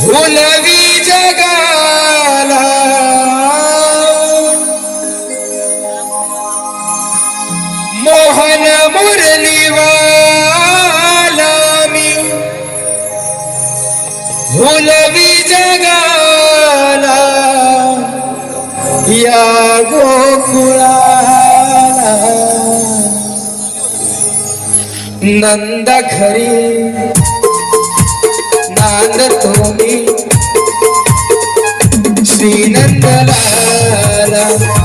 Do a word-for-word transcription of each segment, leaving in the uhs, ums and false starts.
फुलवी जगाला मोहन मुरलीवाला मी फुलवी जगाला या गोकुळाला नंद खरी नांद तुम्ही श्री नंदलाला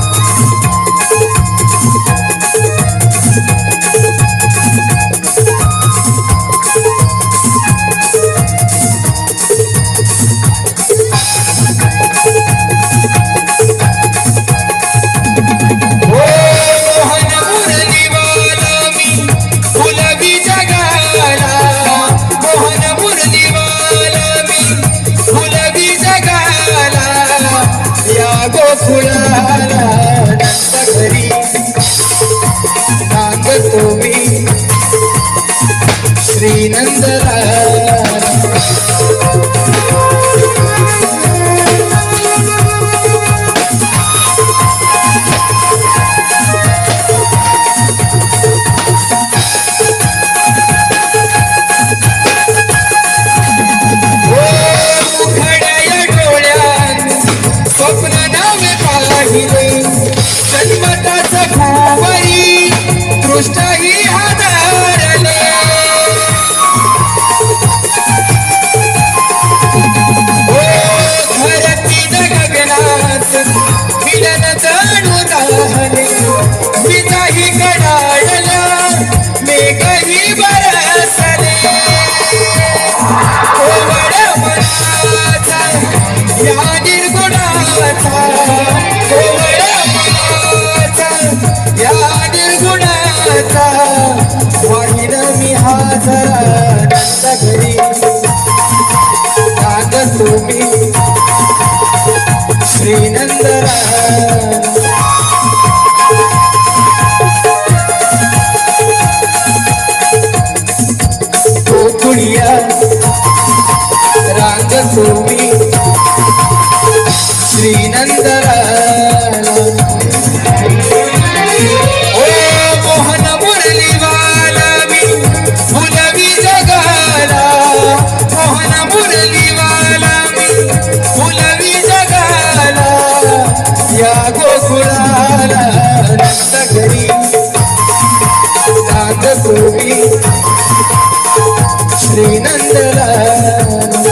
गोकुळाला नंद घरी नांद तुम्ही श्री नंदलाला जन्मताचा भुवरी दृष्टही आधारले ओ धरती गगनात मिलन जाणू राहिले विजाही कडाळला मेघही बरसले ओवळ मनाचा या निर्गुणाचा वाहिन मी हाजरा नंद घरी नांद तुम्ही श्री नंदलाला गोकुळिया रांग तुम्ही श्री नंदलाला गोकुळाला नंद घरी नांद तुम्ही श्री नंदलाला